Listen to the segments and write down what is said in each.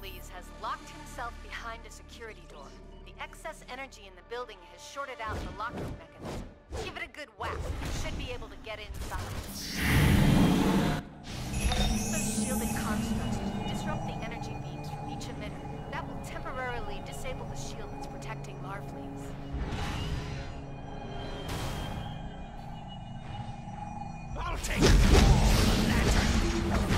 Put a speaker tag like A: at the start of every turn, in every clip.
A: Larfleeze has locked himself behind a security door. The excess energy in the building has shorted out the locking mechanism. Give it a good whack. You should be able to get inside. Use those shielded constructs to disrupt the energy beams from each emitter. That will temporarily disable the shield that's protecting Larfleeze.
B: I'll take it. The lantern.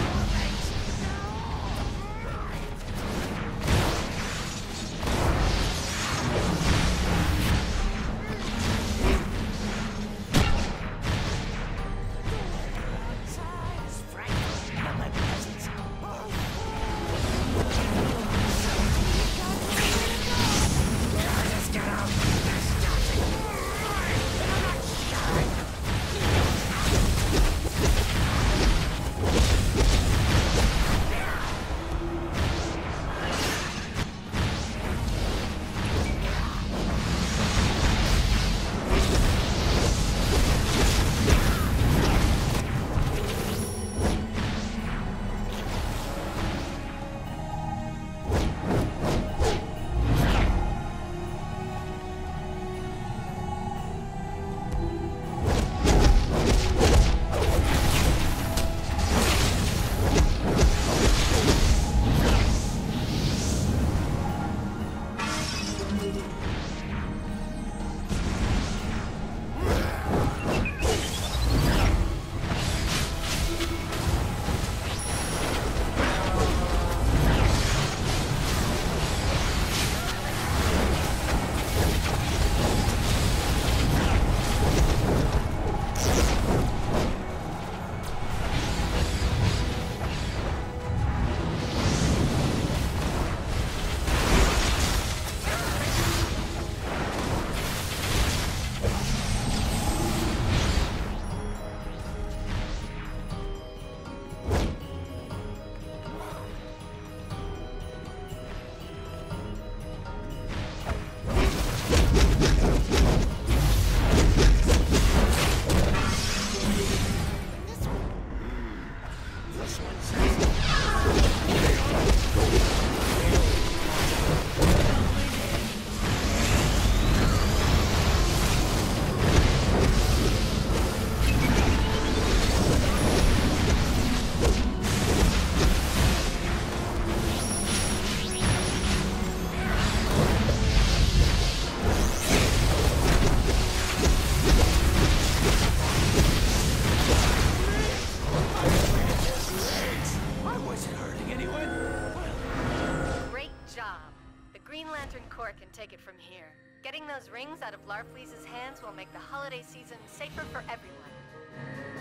A: Can take it from here. Getting those rings out of Larfleeze's hands will make the holiday season safer for everyone.